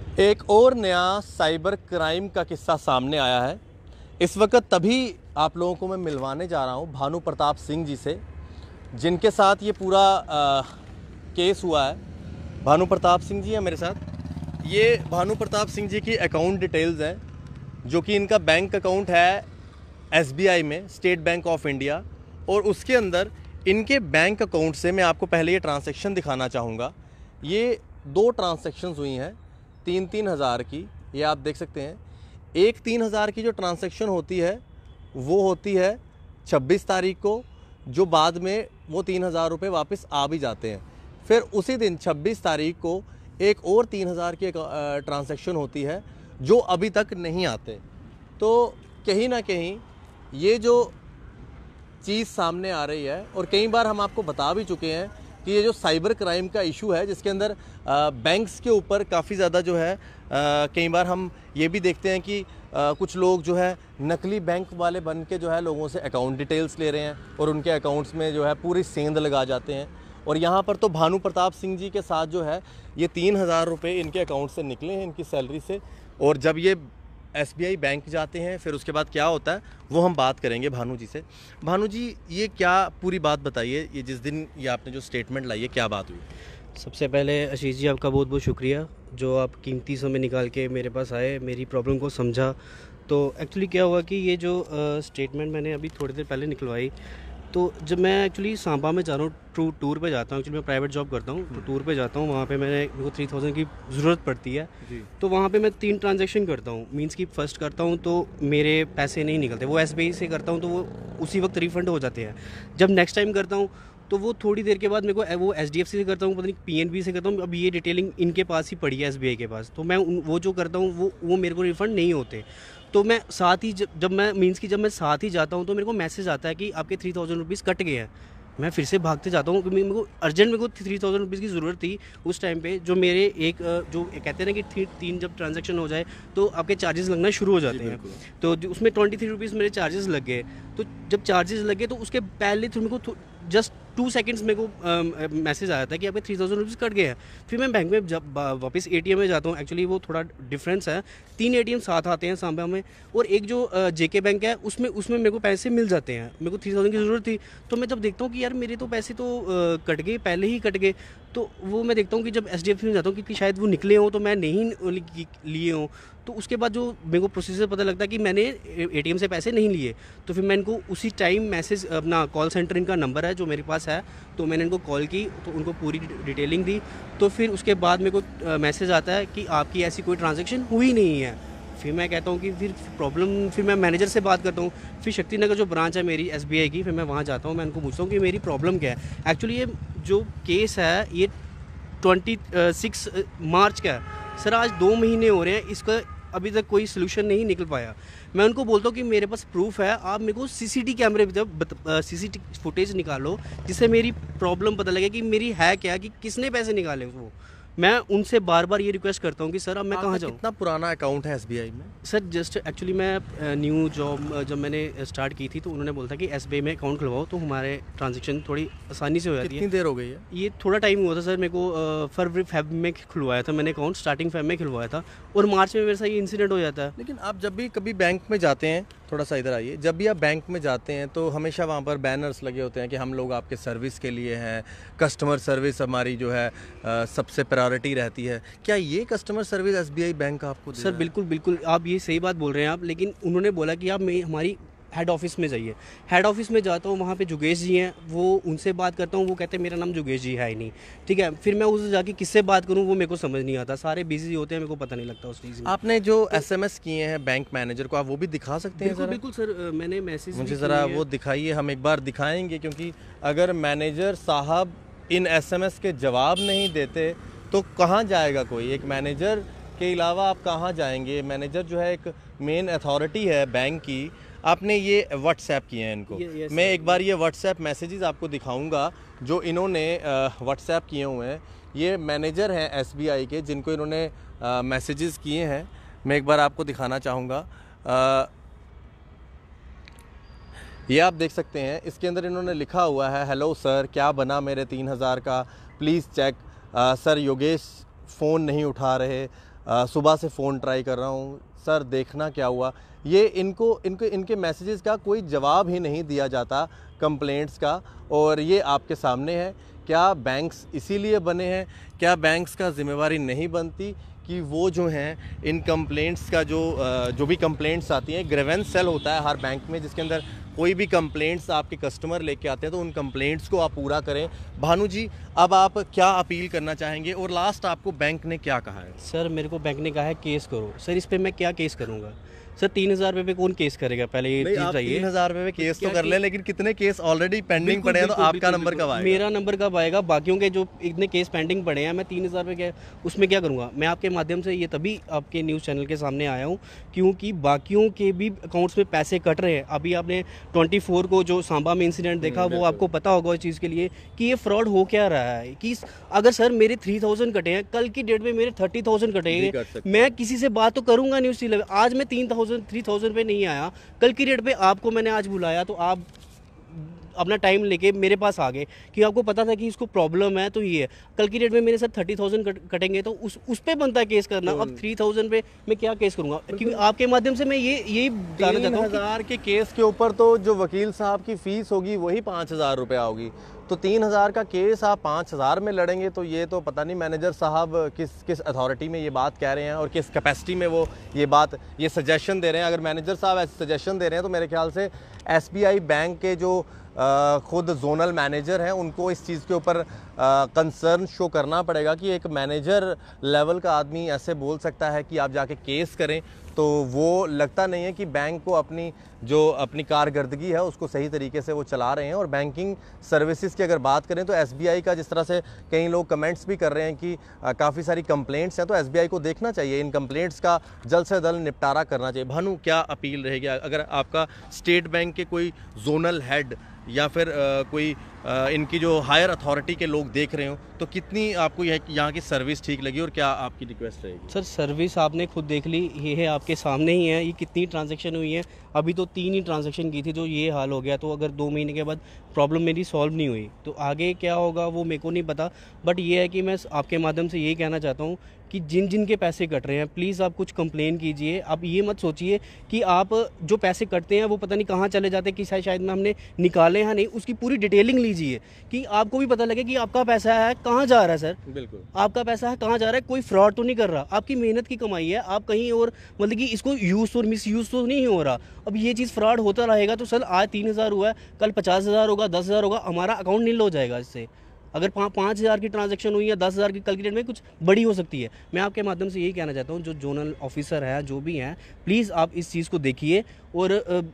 एक और नया साइबर क्राइम का किस्सा सामने आया है। इस वक्त तभी आप लोगों को मैं मिलवाने जा रहा हूं भानु प्रताप सिंह जी से, जिनके साथ ये पूरा केस हुआ है। भानु प्रताप सिंह जी हैं मेरे साथ। ये भानु प्रताप सिंह जी की अकाउंट डिटेल्स हैं, जो कि इनका बैंक अकाउंट है SBI में, स्टेट बैंक ऑफ इंडिया। और उसके अंदर इनके बैंक अकाउंट से मैं आपको पहले ये ट्रांसैक्शन दिखाना चाहूँगा। ये 2 ट्रांसैक्शंस हुई हैं 3-3 हज़ार की, ये आप देख सकते हैं। एक 3 हज़ार की जो ट्रांसैक्शन होती है वो होती है 26 तारीख को, जो बाद में वो 3 हज़ार रुपये वापस आ भी जाते हैं। फिर उसी दिन 26 तारीख को एक और 3 हज़ार की ट्रांसैक्शन होती है जो अभी तक नहीं आते। तो कहीं ना कहीं ये जो चीज़ सामने आ रही है, और कई बार हम आपको बता भी चुके हैं कि ये जो साइबर क्राइम का इशू है, जिसके अंदर बैंक्स के ऊपर काफ़ी ज़्यादा जो है कई बार हम ये भी देखते हैं कि कुछ लोग जो है नकली बैंक वाले बन के जो है लोगों से अकाउंट डिटेल्स ले रहे हैं और उनके अकाउंट्स में जो है पूरी सेंध लगा जाते हैं। और यहाँ पर तो भानु प्रताप सिंह जी के साथ जो है ये 3 हज़ार रुपये इनके अकाउंट से निकले हैं, इनकी सैलरी से। और जब ये SBI बैंक जाते हैं फिर उसके बाद क्या होता है वो हम बात करेंगे भानु जी से। भानु जी, ये क्या पूरी बात बताइए, ये जिस दिन ये आपने जो स्टेटमेंट लाई है क्या बात हुई? सबसे पहले आशीष जी, आपका बहुत बहुत शुक्रिया जो आप कीमती समय निकाल के मेरे पास आए, मेरी प्रॉब्लम को समझा। तो एक्चुअली क्या हुआ कि ये जो स्टेटमेंट मैंने अभी थोड़ी देर पहले निकलवाई, तो जब मैं एक्चुअली सांबा में जा रहा हूँ, टूर पे जाता हूँ। एक्चुअली मैं प्राइवेट जॉब करता हूँ, तो टूर पे जाता हूँ। वहाँ पे मेरे को 3000 की ज़रूरत पड़ती है जी। तो वहाँ पे मैं 3 ट्रांजैक्शन करता हूँ। मीन्स की फर्स्ट करता हूँ तो मेरे पैसे नहीं निकलते, वो SBI से करता हूँ तो वो उसी वक्त रिफ़ंड हो जाते हैं। जब नेक्स्ट टाइम करता हूँ तो वो थोड़ी देर के बाद मेरे को वो HDFC से करता हूँ, पता नहीं PNB से करता हूँ। अब ये डिटेलिंग इनके पास ही पड़ी है, SBI के पास। तो मैं वो जो करता हूँ वो मेरे को रिफ़ंड नहीं होते। तो मैं साथ ही जब मैं साथ ही जाता हूँ तो मेरे को मैसेज आता है कि आपके 3000 रुपीज़ कट गए हैं। मैं फिर से भागते जाता हूँ क्योंकि मेरे को 3000 रुपीज़ की ज़रूरत थी उस टाइम पे। जो मेरे एक जो कहते हैं ना कि 3 जब ट्रांजैक्शन हो जाए तो आपके चार्जेस लगना शुरू हो जाते हैं। तो उसमें 23 रुपीज़ मेरे चार्जेस लग गए। तो जब चार्जेस लगे तो उसके पहले तो मेरे को जस्ट 2 सेकंड्स मेरे को मैसेज आया था कि आपके 3000 रुपीज़ कट गए हैं। फिर मैं बैंक में जब वापस ATM में जाता हूँ। एक्चुअली वो थोड़ा डिफरेंस है, 3 ATM साथ आते हैं सांबा में, और एक जो JK बैंक है उसमें मेरे को पैसे मिल जाते हैं। मेरे को 3000 की ज़रूरत थी, तो मैं जब देखता हूँ कि यार मेरे तो पैसे तो कट गए, पहले ही कट गए। तो वो मैं देखता हूँ कि जब SDFC में जाता हूँ कि शायद वो निकले हों तो मैं नहीं लिए हों। तो उसके बाद जो मेरे को प्रोसीजर पता लगता है कि मैंने ATM से पैसे नहीं लिए। तो फिर मैं इनको उसी टाइम मैसेज, अपना कॉल सेंटर इनका नंबर है जो मेरे पास है, तो मैंने इनको कॉल की, तो उनको पूरी डिटेलिंग दी। तो फिर उसके बाद मेरे को मैसेज आता है कि आपकी ऐसी कोई ट्रांजैक्शन हुई नहीं है। फिर मैं कहता हूँ कि फिर मैं मैनेजर से बात करता हूँ। फिर शक्तिनगर जो ब्रांच है मेरी SBI की, फिर मैं वहाँ जाता हूँ। मैं उनको पूछता हूँ कि मेरी प्रॉब्लम क्या है। एक्चुअली ये जो केस है ये 26 मार्च का है। सर आज 2 महीने हो रहे हैं, इसका अभी तक कोई सोल्यूशन नहीं निकल पाया। मैं उनको बोलता हूँ कि मेरे पास प्रूफ है, आप मेरे को CCTV कैमरे CCTV फुटेज निकालो जिससे मेरी प्रॉब्लम पता लगे कि मेरी है क्या, कि किसने पैसे निकाले। वो मैं उनसे बार बार ये रिक्वेस्ट करता हूँ कि सर अब मैं कहाँ जाऊँ। कितना पुराना अकाउंट है SBI में? सर जस्ट एक्चुअली मैं न्यू जॉब जब मैंने स्टार्ट की थी तो उन्होंने बोला था कि SBI में अकाउंट खुलवाओ तो हमारे ट्रांजैक्शन थोड़ी आसानी से हो जाती है। कितनी देर हो गई है? ये थोड़ा टाइम हुआ था सर, मेरे को फरवरी में खुलवाया था मैंने अकाउंट, स्टार्टिंग फेब में खुलवाया था, और मार्च में मेरे साथ ये इंसिडेंट हो जाता है। लेकिन आप जब भी कभी बैंक में जाते हैं, थोड़ा सा इधर आइए, जब भी आप बैंक में जाते हैं तो हमेशा वहाँ पर बैनर्स लगे होते हैं कि हम लोग आपके सर्विस के लिए हैं, कस्टमर सर्विस हमारी जो है सबसे प्रायोरिटी रहती है। क्या ये कस्टमर सर्विस SBI बैंक आपको दे सर? बिल्कुल आप ये सही बात बोल रहे हैं आप, लेकिन उन्होंने बोला कि आप हमारी हेड ऑफिस में जाइए। हेड ऑफिस में जाता हूँ, वहाँ पे जोगेश जी हैं, वो उनसे बात करता हूँ। वो कहते हैं मेरा नाम जोगेश जी है ही नहीं। ठीक है, फिर मैं उससे जाके किससे बात करूँ वो मेरे को समझ नहीं आता, सारे बिजी होते हैं, मेरे को पता नहीं लगता उस चीज़ में। आपने जो SMS किए हैं बैंक मैनेजर को, आप वो भी दिखा सकते हैं? बिल्कुल सर, मैंने मैसेज मुझे ज़रा वो दिखाइए, हम एक बार दिखाएंगे, क्योंकि अगर मैनेजर साहब इन SMS के जवाब नहीं देते तो कहाँ जाएगा कोई? एक मैनेजर के अलावा आप कहाँ जाएंगे? मैनेजर जो है एक मेन अथॉरिटी है बैंक की। आपने ये WhatsApp किए हैं इनको? मैं एक बार ये WhatsApp मैसेजेस आपको दिखाऊंगा जो इन्होंने WhatsApp किए हुए हैं। ये मैनेजर हैं SBI के जिनको इन्होंने मैसेजेस किए हैं। मैं एक बार आपको दिखाना चाहूँगा। ये आप देख सकते हैं, इसके अंदर इन्होंने लिखा हुआ है, हेलो सर, क्या बना मेरे 3000 का, please check. Sir Yogesh phone नहीं उठा रहे, सुबह से फ़ोन ट्राई कर रहा हूँ, सर देखना क्या हुआ। ये इनके मैसेजेस का कोई जवाब ही नहीं दिया जाता, कंप्लेंट्स का। और ये आपके सामने है। क्या बैंक्स इसीलिए बने हैं? क्या बैंक्स का ज़िम्मेवारी नहीं बनती कि वो जो हैं इन कंप्लेंट्स का जो भी कंप्लेंट्स आती हैं, ग्रीवेंस सेल होता है हर बैंक में, जिसके अंदर कोई भी कंप्लेंट्स आपके कस्टमर लेके आते हैं तो उन कंप्लेंट्स को आप पूरा करें। भानु जी, अब आप क्या अपील करना चाहेंगे और लास्ट आपको बैंक ने क्या कहा है? सर मेरे को बैंक ने कहा है केस करो। सर इस पे मैं क्या केस करूँगा? सर 3,000 रुपये पे कौन केस करेगा? पहले ये नहीं, चीज़ आप चाहिए। 3,000 रुपये में केस तो कर लें, लेकिन कितने केस ऑलरेडी पेंडिंग पड़े हैं, तो आपका नंबर कब आएगा? मेरा नंबर कब आएगा? बाकियों के जो इतने केस पेंडिंग पड़े हैं, मैं 3,000 रुपये उसमें क्या करूँगा? मैं आपके माध्यम से ये तभी आपके न्यूज़ चैनल के सामने आया हूँ क्योंकि बाकियों के भी अकाउंट्स में पैसे कट रहे हैं। अभी आपने 24 को जो सांबा में इंसिडेंट देखा, वो आपको पता होगा इस चीज़ के लिए कि ये फ्रॉड हो क्या रहा है। कि अगर सर मेरे 3,000 कटे हैं, कल की डेट में मेरे 30,000 कटेंगे, मैं किसी से बात तो करूँगा न्यूज़ चैनल। आज मैं 3,000 पे नहीं आया, कल की डेट पे आपको मैंने आज बुलाया तो आप अपना टाइम लेके मेरे पास आ गए कि आपको पता था कि इसको प्रॉब्लम है। तो ये है, कल की डेट में मेरे साथ 30,000 कटेंगे तो उस पे बनता है केस करना। अब 3,000 पे मैं क्या केस करूंगा? क्योंकि आपके माध्यम से मैं यही बताना चाहता हूँ। 3,000 के केस के ऊपर तो जो वकील साहब की फीस होगी वही 5,000 रुपया होगी। तो 3,000 का केस आप 5,000 में लड़ेंगे, तो ये तो पता नहीं मैनेजर साहब किस अथॉरिटी में ये बात कह रहे हैं और किस कैपेसिटी में वो ये सजेशन दे रहे हैं। अगर मैनेजर साहब ऐसे सजेशन दे रहे हैं तो मेरे ख्याल से SBI बैंक के जो खुद जोनल मैनेजर हैं उनको इस चीज़ के ऊपर कंसर्न शो करना पड़ेगा कि एक मैनेजर लेवल का आदमी ऐसे बोल सकता है कि आप जाके केस करें। तो वो लगता नहीं है कि बैंक को अपनी कारकर्दगी है उसको सही तरीके से वो चला रहे हैं। और बैंकिंग सर्विसेज की अगर बात करें तो SBI का, जिस तरह से कई लोग कमेंट्स भी कर रहे हैं कि काफ़ी सारी कंप्लेंट्स हैं, तो SBI को देखना चाहिए, इन कंप्लेंट्स का जल्द से जल्द निपटारा करना चाहिए। भानु, क्या अपील रहेगी अगर आपका स्टेट बैंक के कोई जोनल हेड या फिर कोई इनकी जो हायर अथॉरिटी के लोग देख रहे हो, तो कितनी आपको यहाँ की सर्विस ठीक लगी और क्या आपकी रिक्वेस्ट रहेगी? सर सर्विस आपने खुद देख ली, ये है आपके सामने ही है। ये कितनी ट्रांजैक्शन हुई है? अभी तो 3 ही ट्रांजैक्शन की थी, जो ये हाल हो गया। तो अगर 2 महीने के बाद प्रॉब्लम मेरी सॉल्व नहीं हुई तो आगे क्या होगा वो मेरे को नहीं पता। बट ये है कि मैं आपके माध्यम से यही कहना चाहता हूँ कि जिन के पैसे कट रहे हैं, प्लीज़ आप कुछ कंप्लेन कीजिए। आप ये मत सोचिए कि आप जो पैसे कटते हैं वो पता नहीं कहाँ चले जाते हैं, कि शायद में हमने निकाले हैं। नहीं, उसकी पूरी डिटेलिंग लीजिए कि आपको भी पता लगे कि आपका पैसा है कहाँ जा रहा है। सर बिल्कुल, आपका पैसा है कहाँ जा रहा है, कोई फ्रॉड तो नहीं कर रहा, आपकी मेहनत की कमाई है, आप कहीं और मतलब कि इसको यूज़ और मिस यूज़ तो नहीं हो रहा। अब ये चीज़ फ्रॉड होता रहेगा तो सर आज 3,000 हुआ है, कल 50,000 होगा, 10,000 होगा, हमारा अकाउंट नील हो जाएगा इससे। अगर 5,000 की ट्रांजैक्शन हुई या 10,000 की, कल की डेट में कुछ बड़ी हो सकती है। मैं आपके माध्यम से यही कहना चाहता हूँ, जो जोनल ऑफिसर है, जो भी हैं, प्लीज़ आप इस चीज़ को देखिए। और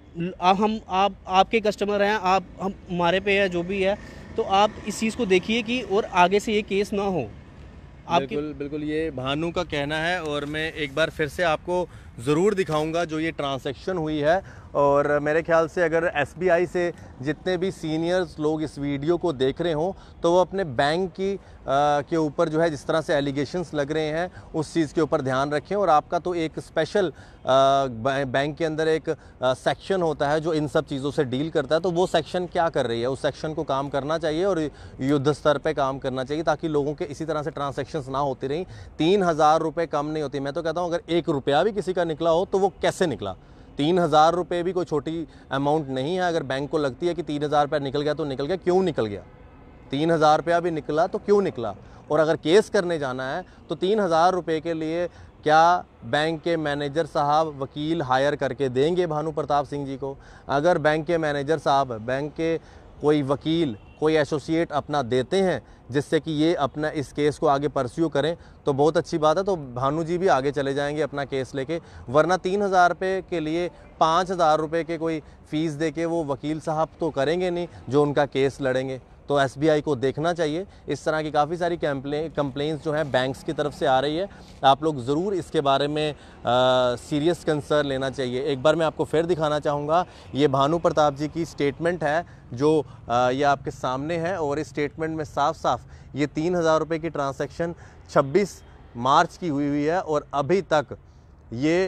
आप आपके कस्टमर हैं, हम हमारे पे है, जो भी है, तो आप इस चीज़ को देखिए कि और आगे से ये केस ना हो। बिल्कुल, ये भानु का कहना है। और मैं एक बार फिर से आपको ज़रूर दिखाऊंगा जो ये ट्रांजैक्शन हुई है। और मेरे ख्याल से अगर SBI से जितने भी सीनियर्स लोग इस वीडियो को देख रहे हों तो वो अपने बैंक के ऊपर जो है जिस तरह से एलिगेशंस लग रहे हैं उस चीज़ के ऊपर ध्यान रखें। और आपका तो एक स्पेशल बैंक के अंदर एक सेक्शन होता है जो इन सब चीज़ों से डील करता है, तो वो सेक्शन क्या कर रही है, उस सेक्शन को काम करना चाहिए और युद्ध स्तर पे काम करना चाहिए ताकि लोगों के इसी तरह से ट्रांजैक्शंस ना होती रहीं। 3,000 रुपये कम नहीं होती। मैं तो कहता हूँ अगर 1 रुपया भी किसी का निकला हो तो वो कैसे निकला? 3,000 रुपये भी कोई छोटी अमाउंट नहीं है। अगर बैंक को लगती है कि 3,000 रुपया निकल गया तो निकल गया, क्यों निकल गया? 3,000 रुपया भी निकला तो क्यों निकला? और अगर केस करने जाना है तो 3,000 रुपये के लिए क्या बैंक के मैनेजर साहब वकील हायर करके देंगे भानु प्रताप सिंह जी को? अगर बैंक के मैनेजर साहब, बैंक के कोई वकील, कोई एसोसिएट अपना देते हैं जिससे कि ये अपना इस केस को आगे परस्यू करें तो बहुत अच्छी बात है। तो भानु जी भी आगे चले जाएंगे अपना केस लेके, वरना 3,000 रुपये के लिए 5,000 रुपये के कोई फ़ीस दे के वो वकील साहब तो करेंगे नहीं जो उनका केस लड़ेंगे। तो SBI को देखना चाहिए। इस तरह की काफ़ी सारी कंप्लेंट्स जो हैं बैंक्स की तरफ से आ रही है। आप लोग ज़रूर इसके बारे में सीरियस कंसर्न लेना चाहिए। एक बार मैं आपको फिर दिखाना चाहूँगा, ये भानु प्रताप जी की स्टेटमेंट है जो ये आपके सामने है। और इस स्टेटमेंट में साफ साफ ये 3,000 रुपये की ट्रांजैक्शन 26 मार्च की हुई है और अभी तक ये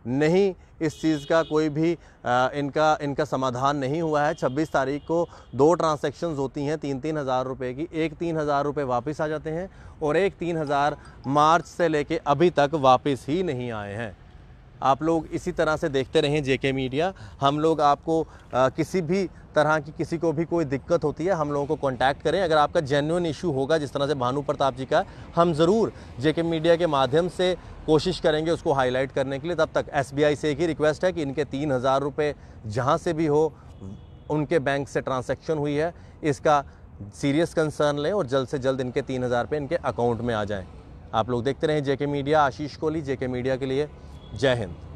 नहीं, इस चीज़ का कोई भी इनका समाधान नहीं हुआ है। 26 तारीख को 2 ट्रांजैक्शंस होती हैं 3-3 हज़ार रुपये की। एक 3 हज़ार रुपये वापस आ जाते हैं और एक 3 हज़ार मार्च से लेके अभी तक वापस ही नहीं आए हैं। आप लोग इसी तरह से देखते रहें जेके मीडिया। हम लोग आपको किसी भी तरह की किसी को भी कोई दिक्कत होती है हम लोगों को कांटेक्ट करें। अगर आपका जेन्युइन इशू होगा जिस तरह से भानु प्रताप जी का, हम ज़रूर जेके मीडिया के माध्यम से कोशिश करेंगे उसको हाईलाइट करने के लिए। तब तक एसबीआई से एक ही रिक्वेस्ट है कि इनके 3 हज़ार रुपये जहाँ से भी हो उनके बैंक से ट्रांसैक्शन हुई है इसका सीरियस कंसर्न लें और जल्द से जल्द इनके 3 हज़ार रुपये इनके अकाउंट में आ जाएँ। आप लोग देखते रहें JK media. Ashish Kohli, JK media के लिए। जय हिंद।